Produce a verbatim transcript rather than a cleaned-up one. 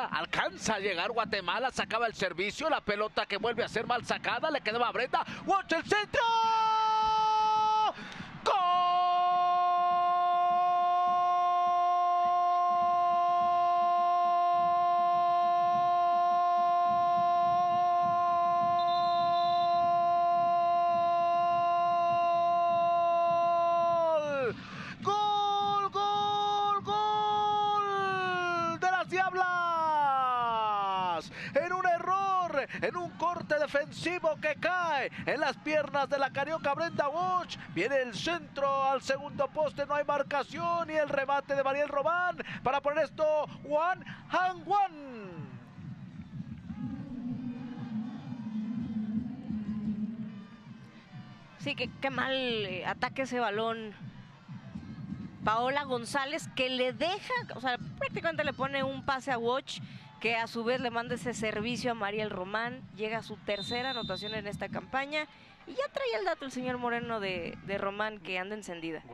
Guatemala, alcanza a llegar Guatemala, sacaba el servicio, la pelota que vuelve a ser mal sacada, le quedaba a Brenda, ¡watch el centro! ¡Gol! ¡Gol! ¡Gol! ¡De las Diablas! En un error, en un corte defensivo que cae en las piernas de la carioca Brenda Watch. Viene el centro al segundo poste, no hay marcación y el remate de Mariel Román para poner esto one and one. Sí, que qué mal eh, ataque ese balón. Paola González, que le deja, o sea, prácticamente le pone un pase a Watch, que a su vez le manda ese servicio a Mariel Román. Llega a su tercera anotación en esta campaña. Y ya traía el dato el señor Moreno de, de Román, que anda encendida.